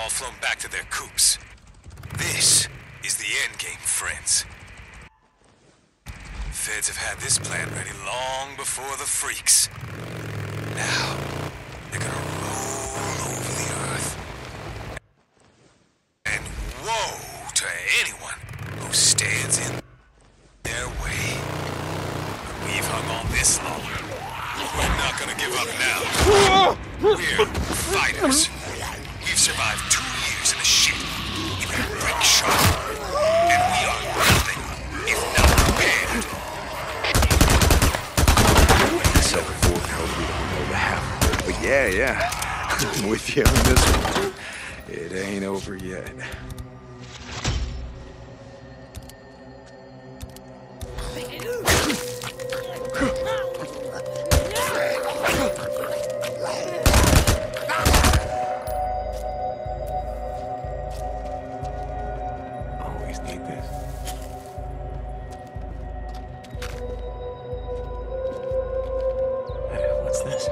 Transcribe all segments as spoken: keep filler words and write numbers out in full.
all flown back to their coops. This is the endgame, friends. Feds have had this plan ready long before the freaks. Now, they're gonna roll over the earth. And woe to anyone who stands in their way. But we've hung on this long. We're not gonna give up now. We're fighters. We've survived two years in the shit, in that brick shop. And we are nothing if not prepared. Like I said before, we don't know the half of it. But yeah, yeah, I'm with you on this one. It ain't over yet. Always need this. Hey, what's this?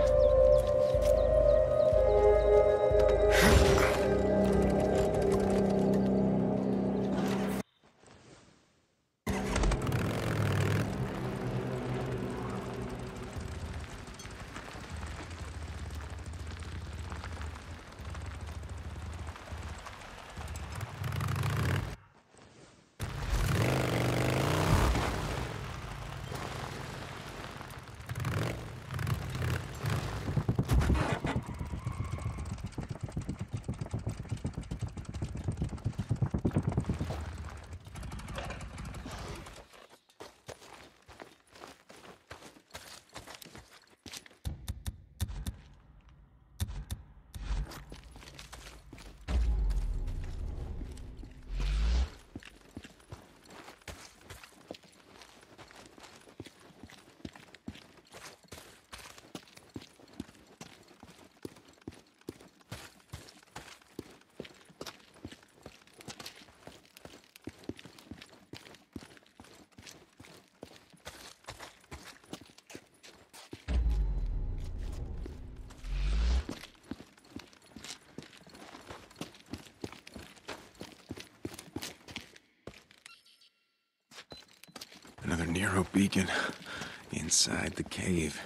Another Nero beacon inside the cave.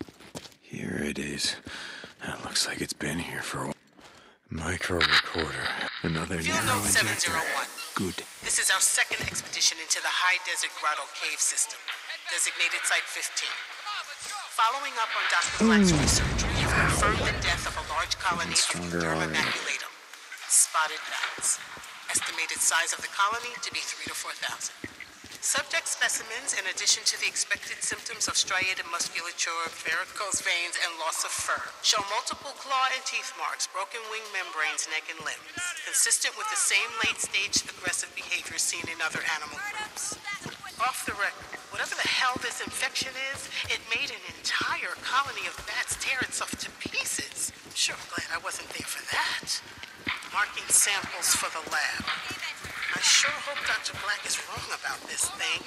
Here it is. It looks like it's been here for a while. Micro recorder. Another Field Nero Note seven injector. zero one. Good. This is our second expedition into the High Desert Grotto Cave System, designated Site fifteen. Following up on Doctor Black's research, we have confirmed the death of a large colony of stronger Erythroma already. maculatum, spotted bats. Estimated size of the colony to be three to four thousand. Subject specimens, in addition to the expected symptoms of striated musculature, varicose veins, and loss of fur, show multiple claw and teeth marks, broken wing membranes, neck, and limbs, consistent with the same late-stage aggressive behavior seen in other animal groups. Off the record, whatever the hell this infection is, it made an entire colony of bats tear itself to pieces. I'm sure glad I wasn't there for that. Marking samples for the lab. I sure hope Doctor Black is wrong about this thing.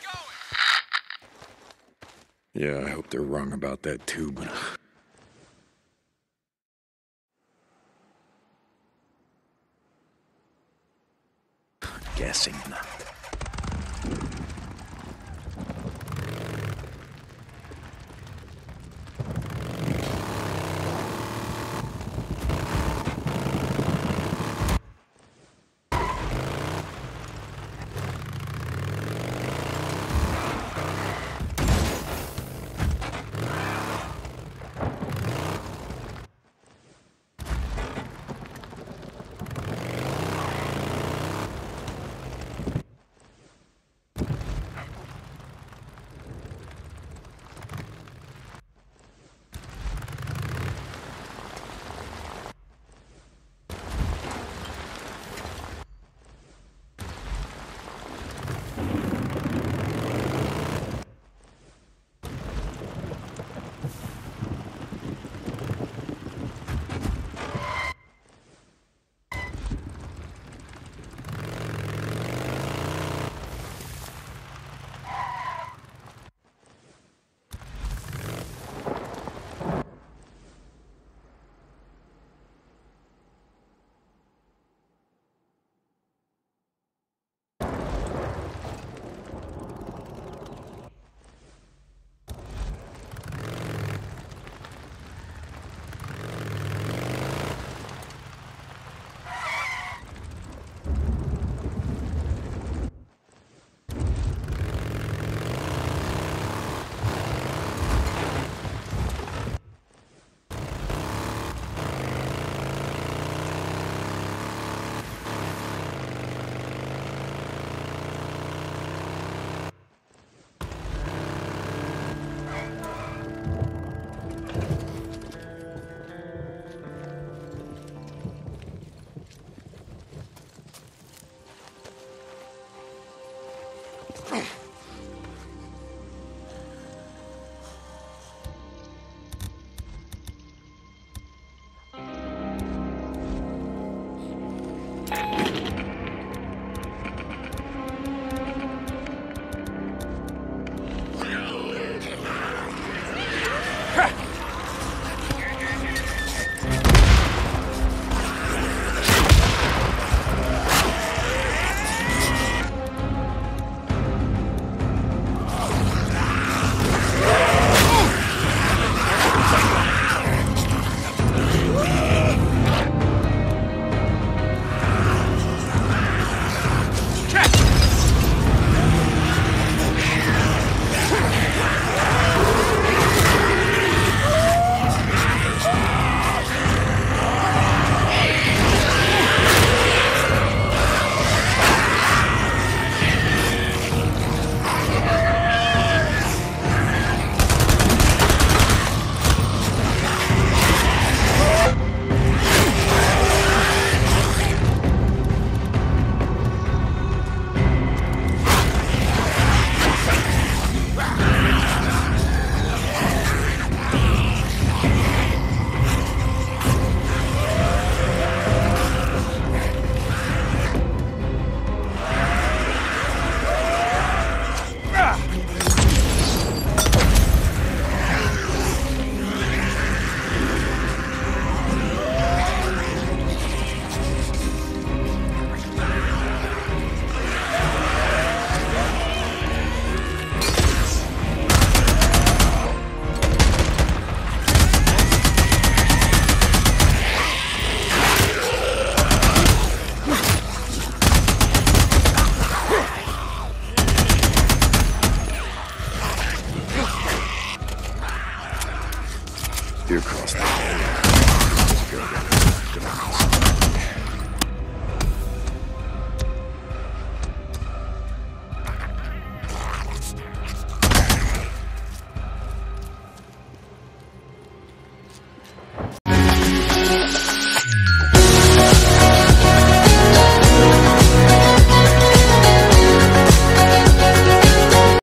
Yeah, I hope they're wrong about that too, but... Guessing not.